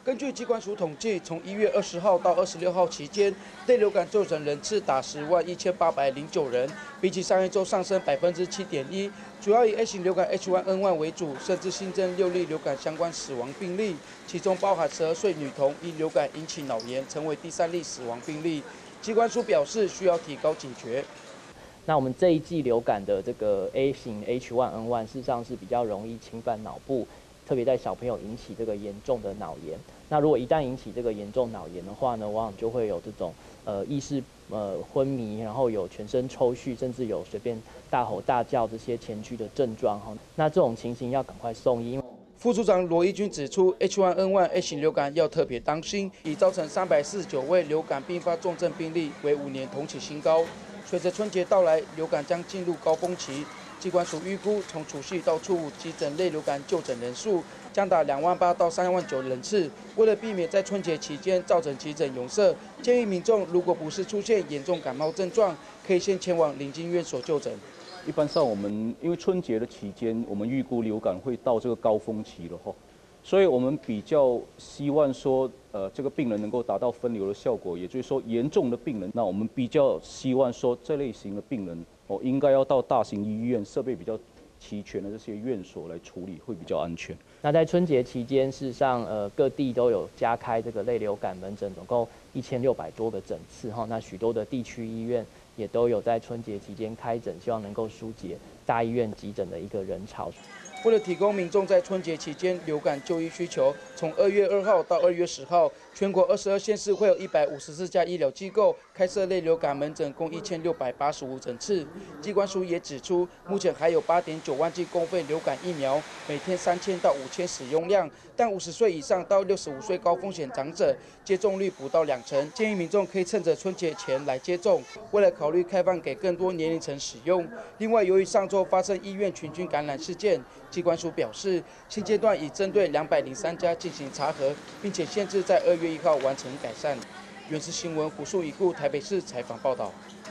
根据疾管署统计，从1月20号到26号期间，类流感就诊人次达101809人，比起上一周上升7.1%。主要以 A 型流感 H1N1 为主，甚至新增6例流感相关死亡病例，其中包含12岁女童因流感引起脑炎，成为第3例死亡病例。疾管署表示，需要提高警觉。 那我们这一季流感的这个 A 型 H1N1，事实上是比较容易侵犯脑部。特别在小朋友引起这个严重的脑炎，那如果一旦引起这个严重脑炎的话呢，往往就会有这种意识昏迷，然后有全身抽搐，甚至有随便大吼大叫这些前驱的症状哈。那这种情形要赶快送医。 副处长罗一军指出 ，H1N1 A 型流感要特别当心，已造成349位流感并发重症病例，为5年同期新高。随着春节到来，流感将进入高峰期。疾管署预估，从除夕到初五，急诊类流感就诊人数将达28000到39000人次。为了避免在春节期间造成急诊拥塞，建议民众如果不是出现严重感冒症状，可以先前往临近院所就诊。 一般上，我们因为春节的期间，我们预估流感会到这个高峰期了哈，所以我们比较希望说，这个病人能够达到分流的效果，也就是说严重的病人，那我们比较希望说这类型的病人。应该要到大型医院、设备比较齐全的这些院所来处理，会比较安全。 那在春节期间，事实上，各地都有加开这个类流感门诊，总共1600多个诊次哈。那许多的地区医院也都有在春节期间开诊，希望能够疏解大医院急诊的一个人潮。 为了提供民众在春节期间流感就医需求，从2月2号到2月10号，全国22县市会有154家医疗机构开设类流感门诊，共1685诊次。疾管署也指出，目前还有8.9万剂公费流感疫苗，每天3000到5000使用量，但50岁以上到65岁高风险长者接种率不到20%，建议民众可以趁着春节前来接种。未来考虑开放给更多年龄层使用。另外，由于上周发生医院群聚感染事件，疾管署表示，现阶段已针对203家进行查核，并且限制在2月1号完成改善。原视新闻胡树已故台北市采访报道。